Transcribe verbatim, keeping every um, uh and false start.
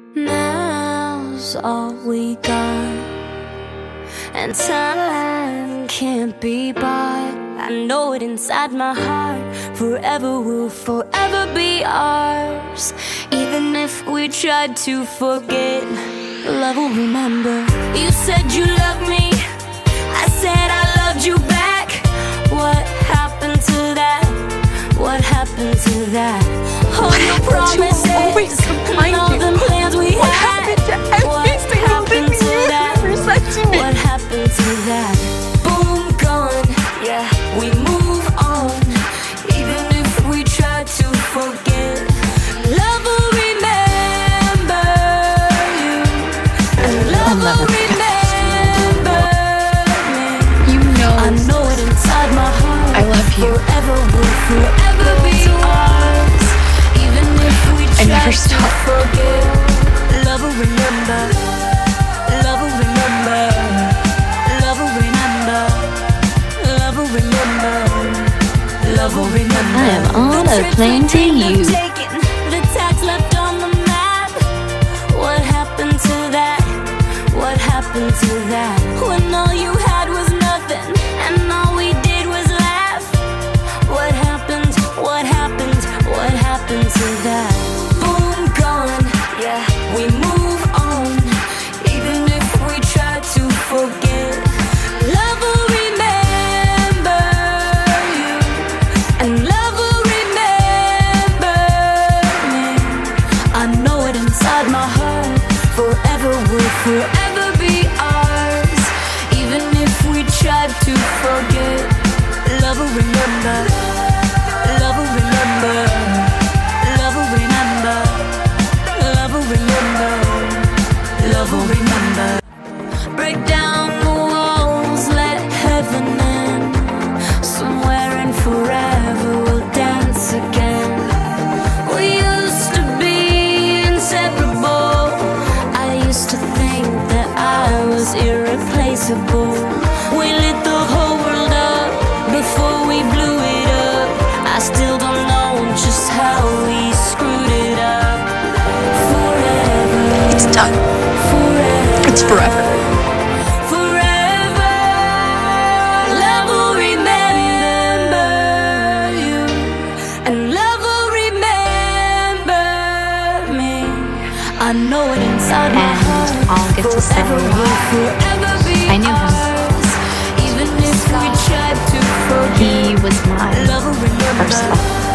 Now's all we got, and time can't be bought. I know it inside my heart, forever will forever be ours. Even if we tried to forget, love will remember. You said you loved me, I said I loved you back. What happened to that? What happened to that? All your promises and all the plans we what had. Happened to every What single happened thing to you that? ever said to me? What happened to that? Boom, gone. Yeah, we move on. Even if we try to forget, love will remember you, and love will remember me. You know, I know it inside my heart. I love you. Forever will forever be ours. Even if we I try never to stop. forget, love will remember. Love will remember. Love will remember. Love will remember. Love will remember. I am on The a trips plane we to dreamed of you. taking, the tags left on the map. What happened to that? What happened to that? When all you had was nothing, and all we did was laugh. What happened? What happened? What happened to that? Boom, gone. Yeah, we move on. Even if we try to forget, love will remember you, and love will remember me. I know it inside my heart. Forever will forever be ours. Even if we tried to forget, love will remember. Love will remember. Love will remember. Love will remember. Love will remember. Break down the walls, let heaven in. Somewhere and forever we'll dance again. We used to be inseparable. I used to think that I was irreplaceable. We lit the whole world up before we blew it up. I still don't know just how we screwed it up. Forever, It's done. forever, It's forever. forever. Love will remember you, and love will remember me. I know it inside my And heart. I'll get to say, Forever will forever be I knew him. ours. Even if we tried to forget, he was my love will remember. first love.